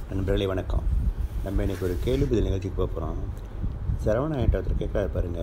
நண்பர்களே வணக்கம். நம்ம இன்றைக்கி ஒரு கேள்வி பதில் நிகழ்ச்சிக்கு போகிறோம். சரவணன் ஒருத்தர் கேட்குறாரு பாருங்க,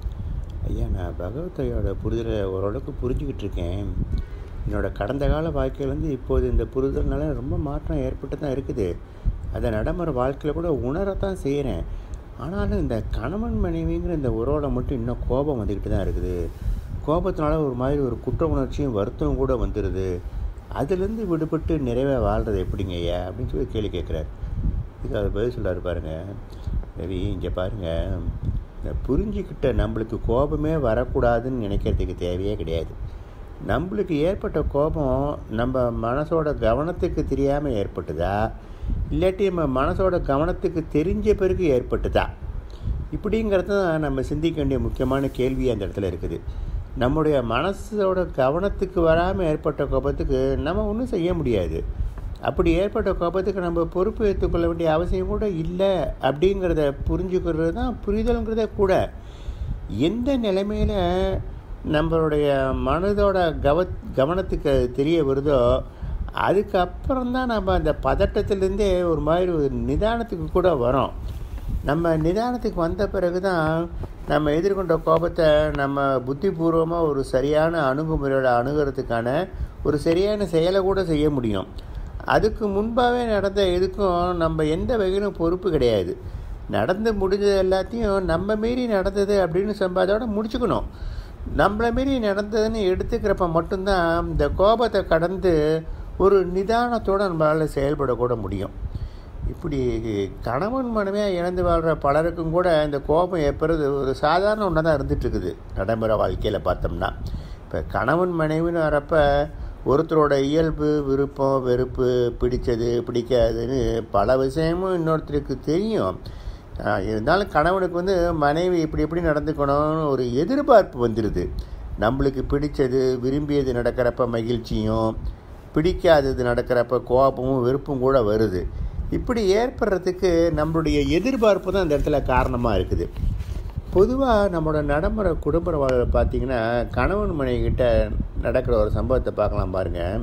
ஐயா நான் பகவத்தையோட புரிதலை ஓரளவுக்கு புரிஞ்சுக்கிட்டு இருக்கேன். என்னோடய கடந்த கால வாழ்க்கையிலேருந்து இப்போது இந்த புரிதல்னால ரொம்ப மாற்றம் ஏற்பட்டு தான் இருக்குது. அதை நடைமுறை வாழ்க்கையில் கூட உணரத்தான் செய்கிறேன். ஆனாலும் இந்த கணவன் மனைவிங்கிற இந்த உறவோட மட்டும் இன்னும் கோபம் வந்துக்கிட்டு தான் இருக்குது. கோபத்தினால ஒரு மாதிரி ஒரு குற்ற உணர்ச்சியும் வருத்தம் கூட வந்துடுது. அதுலேருந்து விடுபட்டு நிறைவாக வாழ்கிறது எப்படிங்க ஐயா அப்படின்னு சொல்லி கேள்வி கேட்குறாரு. இதுக்கு அதை பதில் சொல்கிறாரு பாருங்கள். ரவி, இங்கே பாருங்கள், இந்த புரிஞ்சிக்கிட்ட நம்மளுக்கு கோபமே வரக்கூடாதுன்னு நினைக்கிறதுக்கு தேவையே கிடையாது. நம்மளுக்கு ஏற்பட்ட கோபம் நம்ம மனசோட கவனத்துக்கு தெரியாமல் ஏற்பட்டுதா, இல்லாட்டி நம்ம மனசோட கவனத்துக்கு தெரிஞ்ச பிறகு ஏற்பட்டுதா, இப்படிங்கிறது தான் நம்ம சிந்திக்க வேண்டிய முக்கியமான கேள்வி அந்த இடத்துல இருக்குது. நம்முடைய மனசோட கவனத்துக்கு வராமல் ஏற்பட்ட கோபத்துக்கு நம்ம ஒன்றும் செய்ய முடியாது. அப்படி ஏற்பட்ட கோபத்துக்கு நம்ம பொறுப்பு ஏற்றுக்கொள்ள வேண்டிய அவசியம் கூட இல்லை. அப்படிங்கிறத புரிஞ்சுக்கிறது தான் புரிதல்ங்கிறத கூட. எந்த நிலைமையில் நம்மளுடைய மனதோட கவனத்துக்கு தெரிய வருதோ அதுக்கப்புறம்தான் நம்ம அந்த பதட்டத்திலேருந்தே ஒரு மாதிரி ஒரு நிதானத்துக்கு கூட வரோம். நம்ம நிதானத்துக்கு வந்த பிறகு தான் நம்ம எதிர்கொண்ட கோபத்தை நம்ம புத்திபூர்வமாக ஒரு சரியான அணுகுமுறையோட அணுகிறதுக்கான ஒரு சரியான செயலை கூட செய்ய முடியும். அதுக்கு முன்பாகவே நடந்த எதுக்கும் நம்ம எந்த வகையிலும் பொறுப்பு கிடையாது. நடந்து முடிஞ்சது எல்லாத்தையும் நம்ம மீறி நடந்தது அப்படின்னு அதோட முடிச்சுக்கணும். நம்மளை மீறி நடந்ததுன்னு எடுத்துக்கிறப்ப மட்டும்தான் இந்த கோபத்தை கடந்து ஒரு நிதானத்தோடு நம்மளால் செயல்படக்கூட முடியும். இப்படி கணவன் மனைவியாக இழந்து வாழ்கிற பலருக்கும் கூட இந்த கோபம் ஏற்படுறது ஒரு சாதாரண ஒன்றா தான் இருந்துகிட்ருக்குது நடைமுறை வாழ்க்கையில் பார்த்தோம்னா. இப்போ கணவன் மனைவின்னு வரப்போ ஒருத்தரோட இயல்பு, விருப்பம், வெறுப்பு, பிடிச்சது, பிடிக்காதுன்னு பல விஷயமும் இன்னொருத்தருக்கு தெரியும். இருந்தாலும் கணவனுக்கு மனைவி இப்படி நடந்துக்கணும்னு ஒரு எதிர்பார்ப்பு வந்துடுது. நம்மளுக்கு பிடிச்சது, விரும்பியது நடக்கிறப்ப மகிழ்ச்சியும், பிடிக்காதது நடக்கிறப்ப கோபமும் வெறுப்பும் கூட வருது. இப்படி ஏற்படுறதுக்கு நம்மளுடைய எதிர்பார்ப்பு தான் இந்த இடத்துல காரணமாக இருக்குது. பொதுவாக நம்மளோட நடைமுறை குடும்ப வாழ்வில் பார்த்திங்கன்னா கணவன் மனைவிக்கிட்ட நடக்கிற ஒரு சம்பவத்தை பார்க்கலாம் பாருங்கள்.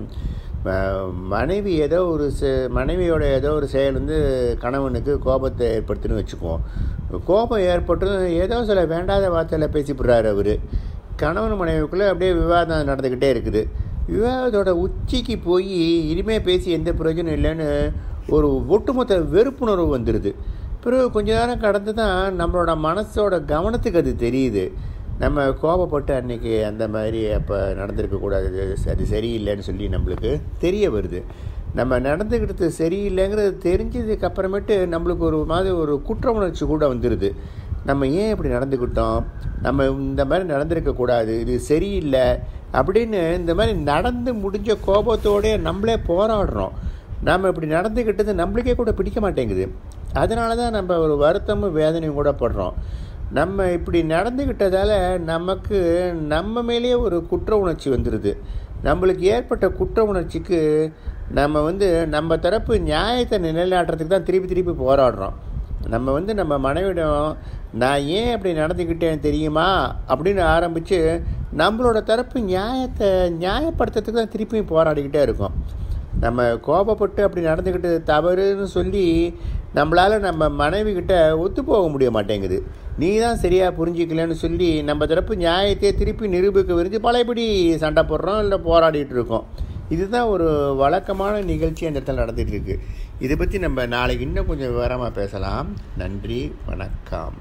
மனைவியோட ஏதோ ஒரு செயல் கணவனுக்கு கோபத்தை ஏற்படுத்துன்னு வச்சுக்குவோம். கோபம் ஏற்பட்டு ஏதோ சில வேண்டாத வார்த்தையில் பேசிவிடுறாரு அவர். கணவன் மனைவிக்குள்ளே அப்படியே விவாதம் நடந்துக்கிட்டே இருக்குது. விவாதத்தோட உச்சிக்கு போய் இனிமேல் பேசி எந்த பிரயோஜனம் இல்லைன்னு ஒரு ஒட்டுமொத்த வெறுப்புணர்வு வந்துடுது. பிறகு கொஞ்ச நேரம் கடந்து தான் நம்மளோட மனசோட கவனத்துக்கு அது தெரியுது. நம்ம கோபப்பட்டு அன்றைக்கி அந்த மாதிரி அப்போ நடந்திருக்கக்கூடாது, அது சரியில்லைன்னு சொல்லி நம்மளுக்கு தெரிய வருது. நம்ம நடந்துக்கிட்டது சரியில்லைங்கிறது தெரிஞ்சதுக்கு அப்புறமேட்டு நம்மளுக்கு ஒரு மாதிரி ஒரு குற்ற உணர்ச்சி கூட வந்துடுது. நம்ம ஏன் இப்படி நடந்துக்கிட்டோம், நம்ம இந்த மாதிரி நடந்திருக்கக்கூடாது, இது சரியில்லை அப்படின்னு இந்த மாதிரி நடந்து முடிஞ்ச கோபத்தோடய நம்மளே போராடுறோம். நம்ம இப்படி நடந்துக்கிட்டது நம்மளுக்கே கூட பிடிக்க மாட்டேங்குது. அதனால தான் நம்ம ஒரு வருத்தமும் வேதனையும் கூட படுறோம். நம்ம இப்படி நடந்துக்கிட்டதால் நமக்கு நம்ம மேலேயே ஒரு குற்ற உணர்ச்சி வந்துடுது. நம்மளுக்கு ஏற்பட்ட குற்ற உணர்ச்சிக்கு நம்ம நம்ம தரப்பு நியாயத்தை நிலைநாட்டுறதுக்கு தான் திருப்பி போராடுறோம். நம்ம நம்ம மனைவிடம் நான் ஏன் அப்படி நடந்துக்கிட்டேன் தெரியுமா அப்படின்னு ஆரம்பித்து நம்மளோட தரப்பு நியாயத்தை நியாயப்படுத்துறதுக்கு தான் திருப்பியும் போராடிக்கிட்டே இருக்கோம். நம்ம கோபப்பட்டு அப்படி நடந்துக்கிட்டு தவறுன்னு சொல்லி நம்மளால் நம்ம மனைவிக்கிட்ட ஒத்து போக முடிய மாட்டேங்குது. நீ தான் சரியாக புரிஞ்சிக்கலன்னு சொல்லி நம்ம தரப்பு நியாயத்தையே திருப்பி நிரூபிக்க விரிஞ்சு பழையபடி சண்டை போடுறோம், இல்லை போராடிட்டு இருக்கோம். இதுதான் ஒரு வழக்கமான நிகழ்ச்சி அந்த இடத்துல நடந்துகிட்டு இருக்குது. இதை பற்றி நம்ம நாளைக்கு இன்னும் கொஞ்சம் விவரமாக பேசலாம். நன்றி, வணக்கம்.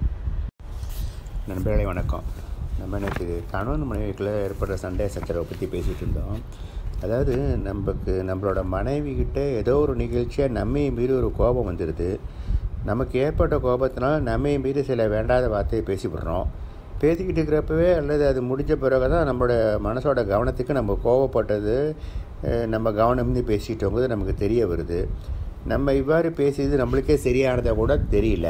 நண்பர்களே வணக்கம். நம்ம எனக்கு கணவன் மனைவிக்குள்ளே ஏற்படுற சண்டை சச்சரவை பற்றி பேசிகிட்டு இருந்தோம். அதாவது நம்மளோட மனைவிக்கிட்ட ஏதோ ஒரு நிகழ்ச்சியாக நம்மை மீறி ஒரு கோபம் வந்துடுது. நமக்கு ஏற்பட்ட கோபத்தினால நம்மை மீறி சில வேண்டாத வார்த்தையை பேசிவிடுறோம். பேசிக்கிட்டு இருக்கிறப்பவே அல்லது அது முடிஞ்ச பிறகு தான் நம்மளோட மனசோட கவனத்துக்கு நம்ம கோபப்பட்டது நம்ம கவனம்னு பேசிட்டோங்கிறது நமக்கு தெரிய வருது. நம்ம இவ்வாறு பேசியது நம்மளுக்கே சரியானதாக கூட தெரியல.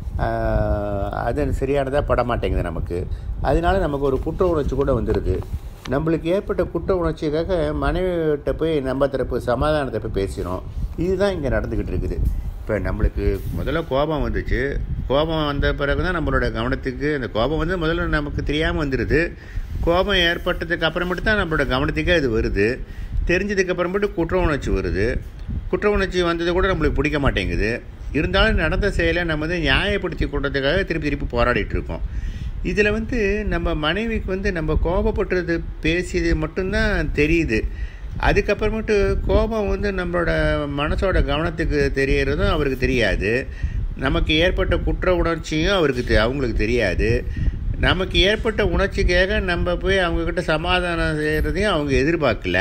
அது சரியானதாக படமாட்டேங்குது நமக்கு. அதனால நமக்கு ஒரு குற்ற உணர்ச்சி கூட வந்துடுது. நம்மளுக்கு ஏற்பட்ட குற்ற உணர்ச்சிக்காக மனைவிகிட்ட போய் நம்ம தரப்பு சமாதானத்தை போய் பேசுகிறோம். இதுதான் இங்கே நடந்துக்கிட்டு இருக்குது. இப்போ நம்மளுக்கு முதல்ல கோபம் வந்துச்சு. கோபம் வந்த பிறகு தான் நம்மளோட கவனத்துக்கு அந்த கோபம் முதல்ல நமக்கு தெரியாமல் வந்துடுது. கோபம் ஏற்பட்டதுக்கு அப்புறமேட்டு தான் நம்மளோட கவனத்துக்கே அது வருது. தெரிஞ்சதுக்கப்புறமேட்டு குற்ற உணர்ச்சி வருது. குற்ற உணர்ச்சி வந்தது கூட நம்மளுக்கு பிடிக்க மாட்டேங்குது. இருந்தாலும் நடந்த செயலை நம்ம வந்து நியாயப்படுத்தி கொள்றதுக்காக திருப்பி போராடிட்டுருக்கோம். இதில் வந்து நம்ம மனைவிக்கு வந்து நம்ம கோபப்பட்டது பேசியது மட்டும்தான் தெரியுது. அதுக்கப்புறமேட்டு கோபம் வந்து நம்மளோட மனசோட கவனத்துக்கு தெரியறதும் அவருக்கு தெரியாது. நமக்கு ஏற்பட்ட குற்ற உணர்ச்சியும் அவங்களுக்கு தெரியாது. நமக்கு ஏற்பட்ட உணர்ச்சிக்காக நம்ம போய் அவங்கக்கிட்ட சமாதானம் செய்கிறதையும் அவங்க எதிர்பார்க்கல.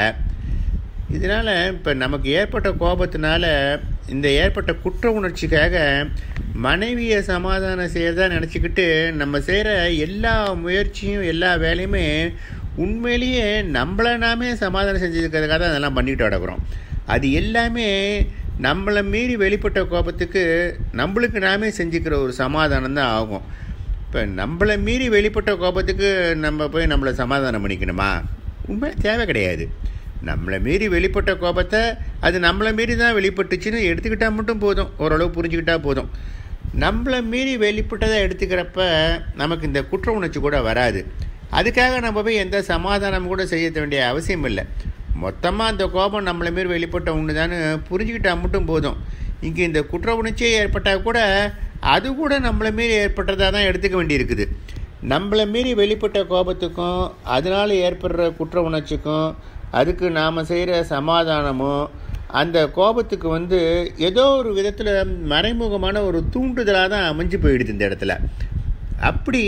இதனால் இப்போ நமக்கு ஏற்பட்ட கோபத்தினால இந்த ஏற்பட்ட குற்ற உணர்ச்சிக்காக மனைவியை சமாதானம் செய்யறதா நினச்சிக்கிட்டு நம்ம செய்கிற எல்லா முயற்சியும் எல்லா வேலையுமே உண்மையிலேயே நம்மளை நாமே சமாதானம் செஞ்சதுக்காக தான் அதெல்லாம் பண்ணிக்கிட்டு கிடக்குறோம். அது எல்லாமே நம்மளை மீறி வெளிப்பட்ட கோபத்துக்கு நம்மளுக்கு நாமே செஞ்சுக்கிற ஒரு சமாதானம் தான் ஆகும். இப்போ நம்மளை மீறி வெளிப்பட்ட கோபத்துக்கு நம்ம போய் நம்மளை சமாதானம் பண்ணிக்கணுமா? உண்மை தேவை கிடையாது. நம்மளை மீறி வெளிப்பட்ட கோபத்தை அது நம்மளை மீறி தான் வெளிப்பட்டுச்சுன்னு எடுத்துக்கிட்டால் மட்டும் போதும், ஓரளவு புரிஞ்சுக்கிட்டால் போதும். நம்மளை மீறி வெளிப்பட்டதை எடுத்துக்கிறப்ப நமக்கு இந்த குற்ற உணர்ச்சி கூட வராது. அதுக்காக நம்ம போய் எந்த சமாதானம் கூட செய்ய வேண்டிய அவசியம் இல்லை. மொத்தமாக அந்த கோபம் நம்மளை மீறி வெளிப்பட்ட ஒன்று தானே புரிஞ்சுக்கிட்டால் மட்டும் போதும். இங்கே இந்த குற்ற உணர்ச்சியே ஏற்பட்டால் கூட அது கூட நம்மளை மீறி ஏற்பட்டதாக தான் எடுத்துக்க வேண்டியிருக்குது. நம்மளை மீறி வெளிப்பட்ட கோபத்துக்கும் அதனால் ஏற்படுற குற்ற உணர்ச்சிக்கும் அதுக்கு நாம் செய்கிற சமாதானமும் அந்த கோபத்துக்கு வந்து ஏதோ ஒரு விதத்தில் மறைமுகமான ஒரு தூண்டுதலாக தான் அமைஞ்சு போயிடுது இந்த இடத்துல. அப்படி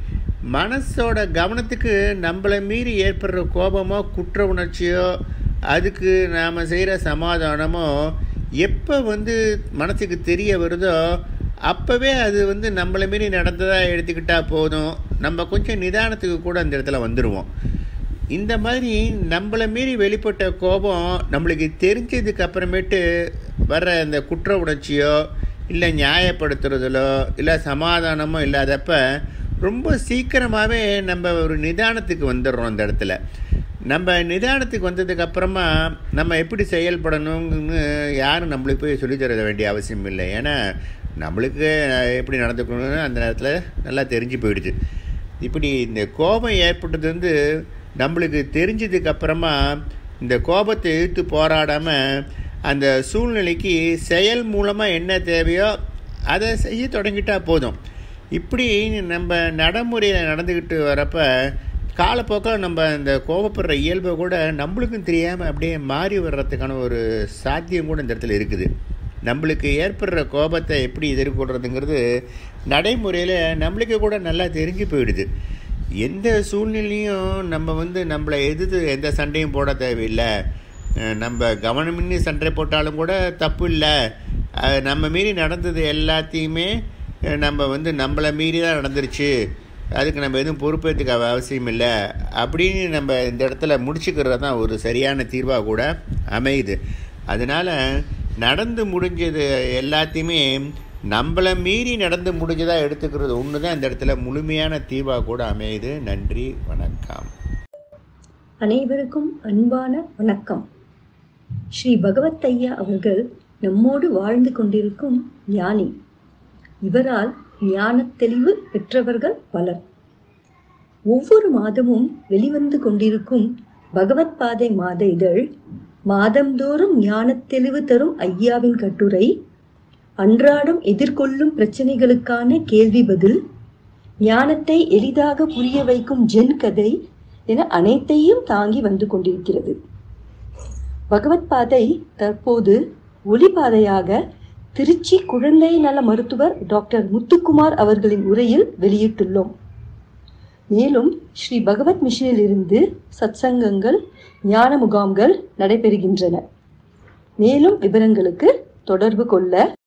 மனசோட கவனத்துக்கு நம்மளை மீறி ஏற்படுற கோபமோ குற்ற உணர்ச்சியோ அதுக்கு நாம் செய்கிற சமாதானமோ எப்போ வந்து மனசுக்கு தெரிய வருதோ அப்போவே அது வந்து நம்மளை மீறி நடந்ததாக எடுத்துக்கிட்டால் போதும். நம்ம கொஞ்சம் நிதானத்துக்கு கூட அந்த இடத்துல வந்துடுவோம். இந்த மாதிரி நம்மளை மீறி வெளிப்பட்ட கோபம் நம்மளுக்கு தெரிஞ்சதுக்கு அப்புறமேட்டு வர்ற அந்த குற்ற உணர்ச்சியோ இல்லை நியாயப்படுத்துறதிலோ இல்லை சமாதானமோ இல்லாதப்ப ரொம்ப சீக்கிரமாகவே நம்ம ஒரு நிதானத்துக்கு வந்துடுறோம். அந்த இடத்துல நம்ம நிதானத்துக்கு வந்ததுக்கப்புறமா நம்ம எப்படி செயல்படணும்னு யாரும் நம்மளுக்கு போய் சொல்லித்தர வேண்டிய அவசியம் இல்லை. ஏன்னா நம்மளுக்கு எப்படி நடந்துக்கணும்னு அந்த நேரத்தில் நல்லா தெரிஞ்சு போயிடுது. இப்படி இந்த கோபம் ஏற்பட்டது வந்து நம்மளுக்கு தெரிஞ்சதுக்கப்புறமா இந்த கோபத்தை எதிர்த்து போராடாமல் அந்த சூழ்நிலைக்கு செயல் மூலமாக என்ன தேவையோ அதை செய்ய தொடங்கிட்டால் போதும். இப்படி நம்ம நடைமுறையில் நடந்துக்கிட்டு வரப்ப காலப்போக்கில் நம்ம இந்த கோபப்படுற இயல்பை கூட நம்மளுக்கும் தெரியாமல் அப்படியே மாறி வர்றதுக்கான ஒரு சாத்தியம் கூட இந்த இடத்துல இருக்குது. நம்மளுக்கு ஏற்படுற கோபத்தை எப்படி எதிர்கொள்கிறதுங்கிறது நடைமுறையில் நம்மளுக்கு கூட நல்லா தெரிஞ்சு போயிடுது. எந்த சூழ்நிலையும் நம்ம வந்து நம்மளை எதிர்த்து எந்த சண்டையும் போட தேவையில்லை. நம்ம கவனமின்றி சண்டை போட்டாலும் கூட தப்பு இல்லை. நம்ம மீறி நடந்தது எல்லாத்தையுமே நம்ம வந்து நம்மளை மீறி தான் நடந்துருச்சு, அதுக்கு நம்ம எதுவும் பொறுப்பேற்றுக்க அவசியம் இல்லை அப்படின்னு நம்ம இந்த இடத்துல முடிச்சுக்கிறது தான் ஒரு சரியான தீர்வாக கூட அமையுது. அதனால் நடந்து முடிஞ்சது எல்லாத்தையுமே நம்மளை மீறி நடந்து முடிஞ்சதாக எடுத்துக்கிறது ஒன்று தான் இந்த இடத்துல முழுமையான தீர்வாக கூட அமையுது. நன்றி, வணக்கம். அனைவருக்கும் அன்பான வணக்கம். ஸ்ரீ பகவத் ஐயா அவர்கள் நம்மோடு வாழ்ந்து கொண்டிருக்கும் ஞானி. இவரால் ஞான தெளிவு பெற்றவர்கள் பலர். ஒவ்வொரு மாதமும் வெளிவந்து கொண்டிருக்கும் பகவத் பாதை மாத இதழ், மாதந்தோறும் ஞான தெளிவு தரும் ஐயாவின் கட்டுரை, அன்றாடம் எதிர்கொள்ளும் பிரச்சனைகளுக்கான கேள்வி பதில், ஞானத்தை எளிதாக புரிய வைக்கும் ஜென் கதை என அனைத்தையும் தாங்கி வந்து கொண்டிருக்கிறது. பகவத் பாதை தற்போது ஒளிபாதையாக திருச்சி குழந்தை நல மருத்துவர் டாக்டர் முத்துக்குமார் அவர்களின் உரையில் வெளியிட்டுள்ளோம். மேலும் ஸ்ரீ பகவத் மிஷனில் இருந்து சத்சங்கங்கள், ஞான முகாம்கள் நடைபெறுகின்றன. மேலும் விவரங்களுக்கு தொடர்பு கொள்ள